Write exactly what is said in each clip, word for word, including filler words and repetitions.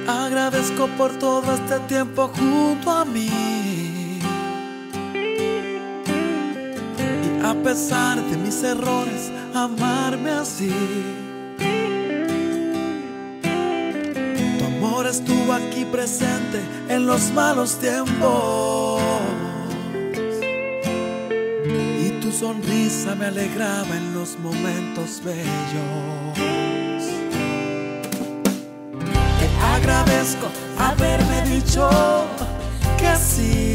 Agradezco por todo este tiempo junto a mí. Y a pesar de mis errores, amarme así. Tu amor estuvo aquí presente en los malos tiempos. Y tu sonrisa me alegraba en los momentos bellos. Agradezco haberme dicho que sí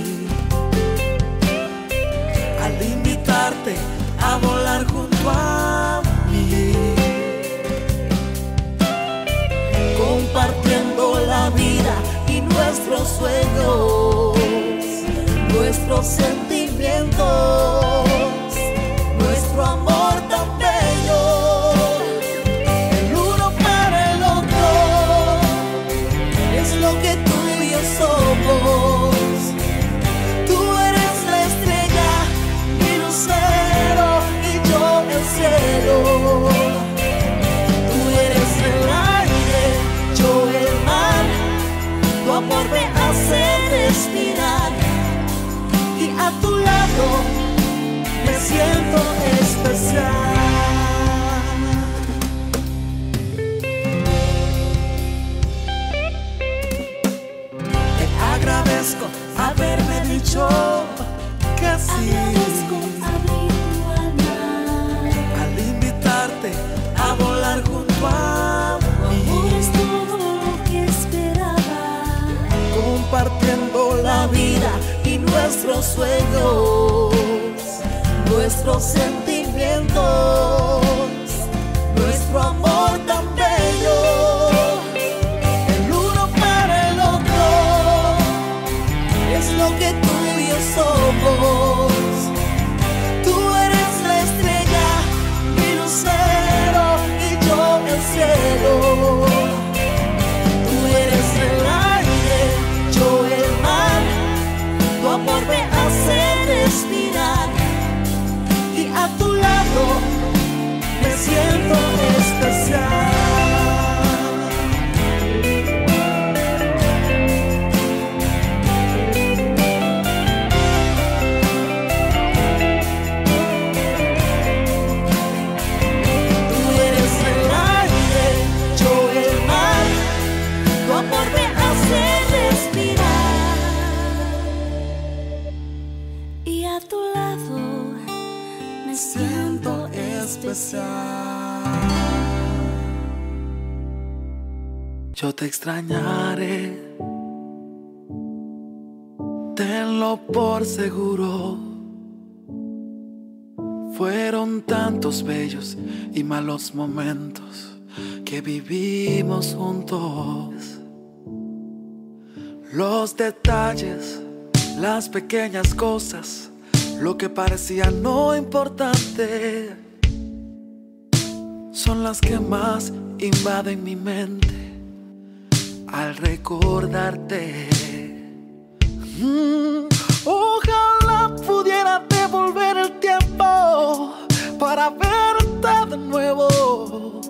al invitarte a volar junto a mí, compartiendo la vida y nuestros sueños, nuestros sentimientos, nuestro amor tan bello. Lo que tú y yo somos. Tú eres la estrella, mi lucero y yo el cielo. Tú eres el aire, yo el mar. Tu amor me hace respirar y a tu lado me siento especial. Agradezco haberme dicho que sí. Agradezco abrir tu alma al invitarte a volar junto a mí. Tu amor es todo lo que esperaba, compartiendo la vida y nuestros sueños, nuestros sentimientos, nuestro amor tan bello. Es lo que tú y yo somos. Tú eres la estrella, mi lucero y yo el cielo. Tú eres el aire, yo el mar. Tu amor me hace respirar y a tu lado me siento especial. Siento especial. Yo te extrañaré, tenlo por seguro. Fueron tantos bellos y malos momentos que vivimos juntos. Los detalles, las pequeñas cosas, lo que parecía no importante, son las que más invaden mi mente al recordarte. Mm, ojalá pudiera devolver el tiempo para verte de nuevo,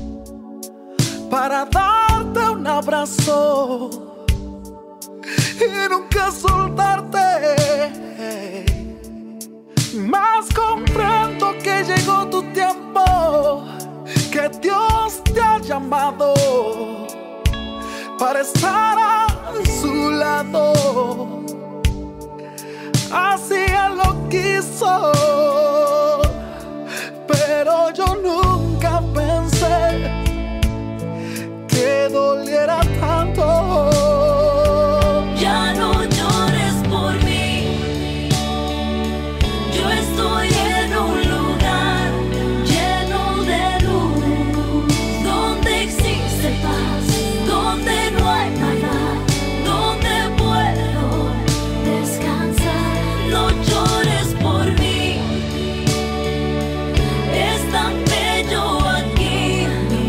para darte un abrazo y nunca soltarte. Mas comprendo que llegó tu tiempo, que Dios te ha llamado para estar a su lado. Así Él lo quiso, pero yo nunca pensé que doliera tanto. ya no llores por mí. Yo estoy en un lugar lleno de luz, donde existe paz, donde no hay maldad, donde puedo descansar. No llores por mí, es tan bello aquí.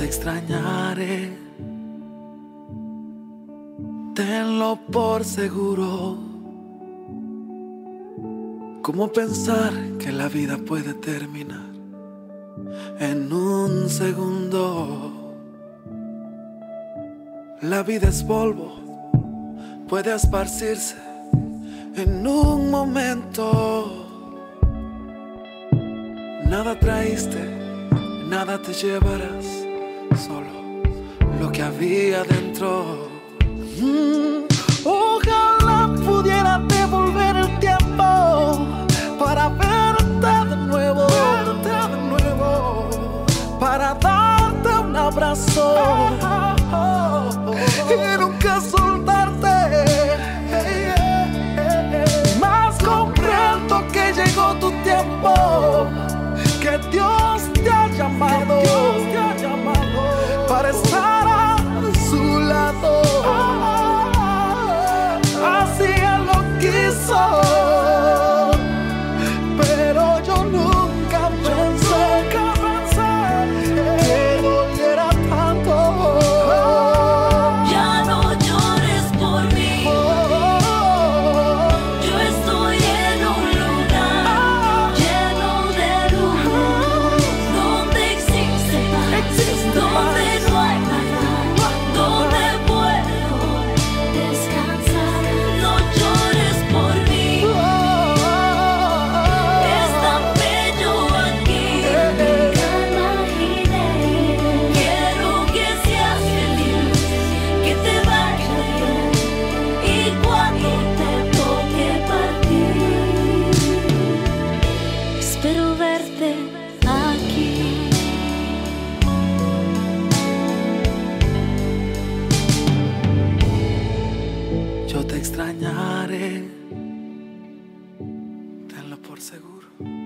extrañaré, tenlo por seguro. ¿Cómo pensar que la vida puede terminar en un segundo? La vida es polvo, puede esparcirse en un momento. Nada traíste, nada te llevarás, solo lo que había dentro. Mm, ojalá pudiera devolver el tiempo para verte de nuevo, verte de nuevo, para darte un abrazo y nunca soltarte. Más comprendo que llegó tu tiempo, que Dios te ha llamado, Dios te ha llamado para estar a su lado. Así Él lo quiso, pero yo nunca pensé, nunca pensé que doliera tanto. Ya no llores por mí. Yo estoy en un lugar lleno de luz, donde existe paz, donde no hay maldad, donde puedo descansar. No llores por mí, es tan bello aquí. Nunca imaginé. Quiero que seas feliz, que te vaya bien, y cuando te toque partir, espero verte aquí. Yo te extrañaré, tenlo por seguro.